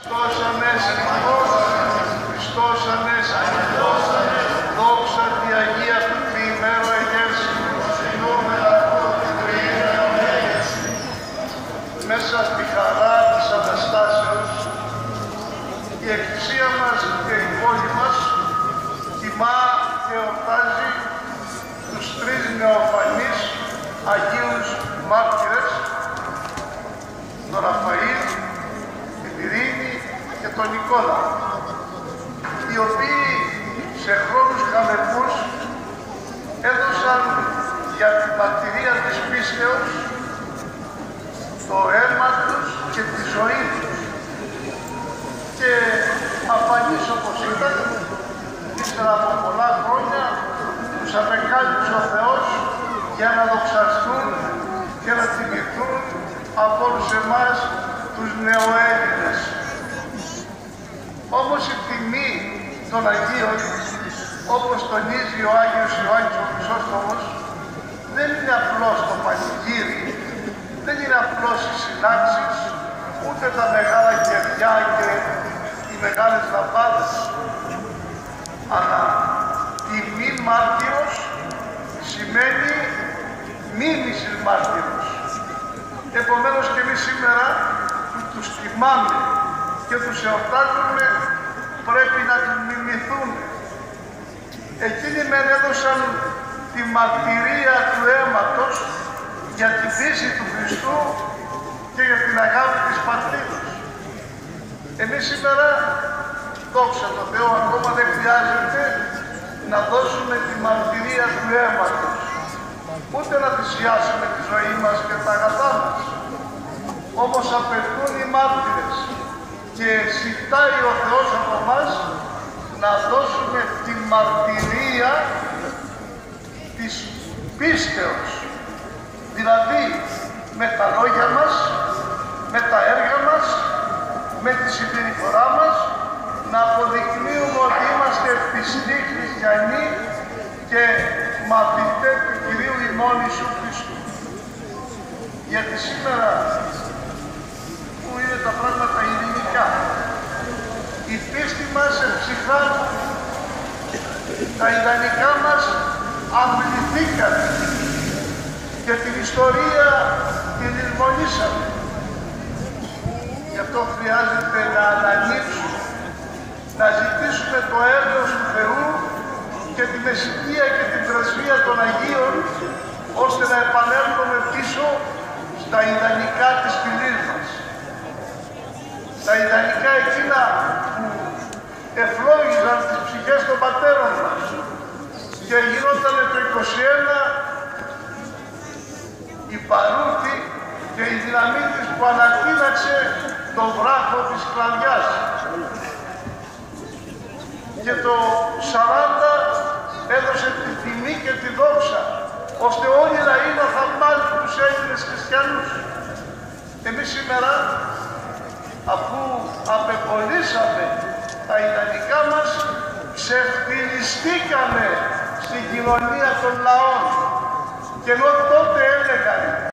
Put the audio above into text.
Χριστός Ανέστη, Χριστός Ανέστη, δόξα τη Αγία του Τριημέρου εγέρση, μέσα στη χαρά της Αναστάσεως, η Εκκλησία μας και η πόλη μας τιμά και εορτάζει τους τρεις νεοφανείς Αγίους Μάρτυρες, τον Ραφαήλ, την Ειρήνη και τον Νικόλα, οι οποίοι σε χρόνους χαμετούς έδωσαν για την μαρτυρία της πίστεως το αίμα τους και τη ζωή τους. Και αφανείς όπως ήταν, ύστερα από πολλά χρόνια, τους απεκάλυψε ο Θεός για να δοξαστούν και να τιμηθούν από όλους εμάς τους νεοέλληνες. Όμως η τιμή των Αγίων, όπως τονίζει ο Άγιος Ιωάννης ο Χρυσόστομος, δεν είναι απλώς το πανηγύρι, δεν είναι απλώς οι συνάξεις, ούτε τα μεγάλα κεριά και οι μεγάλες λαμπάδες, αλλά τιμή μάρτυρος σημαίνει μίμησης μάρτυρος. Επομένως και εμείς σήμερα που τους τιμάμε και τους εορτάζουμε πρέπει να τους μιμηθούμε. Εκείνοι μεν έδωσαν τη μαρτυρία του αίματος για την πίστη του Χριστού και για την αγάπη της πατρίδας. Εμείς σήμερα, δόξα τω Θεώ, ακόμα δεν χρειάζεται να δώσουμε τη μαρτυρία του αίματος, ούτε να θυσιάσουμε τη ζωή μας και τα αγαθά μας. Όμως απαιτούν οι μάρτυρες και ζητάει ο Θεός από εμάς να δώσουμε τη μαρτυρία της πίστεως. Δηλαδή, με τα λόγια μας, με τα έργα μας, με τη συμπεριφορά μας, να αποδεικνύουμε ότι είμαστε πιστοί χριστιανοί και μαθητές του Κυρίου ημών Ιησού Χριστού. Γιατί σήμερα, που είναι τα πράγματα ειρηνικά, η πίστη μας εμψυχράνει, τα ιδανικά μας αμβληθήκαν και την ιστορία την λησμονήσαμε. Γι' αυτό χρειάζεται να αναλύσουμε, να ζητήσουμε το έλεος του Θεού και τη μεσητεία και την πρεσβεία των Αγίων, ώστε να επανέλθουμε πίσω στα ιδανικά της φυλής μας. Τα ιδανικά εκείνα που ευλόγιζαν τις ψυχές των πατέρων μας και γινόταν το 21 η παρούτη και η δύναμή της που ανατείναξε τον βράχο της σκλαβιάς. Και το 40 έδωσε τη τιμή και τη δόξα, ώστε όλοι οι λαοί να θαυμάζουν τους Έλληνες χριστιανούς. Εμείς σήμερα, αφού απεπολύσαμε τα ιδανικά μας, ξεφτυλιστήκαμε στην κοινωνία των λαών. Και ενώ τότε έλεγαν